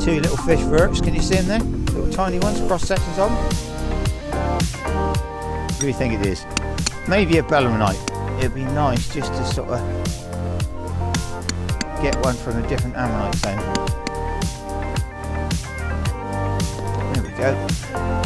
Two little fish verts, can you see them there? Little tiny ones, cross sections on. What do you think it is? Maybe a Belemnite. It'd be nice just to sort of get one from a different ammonite zone. There we go.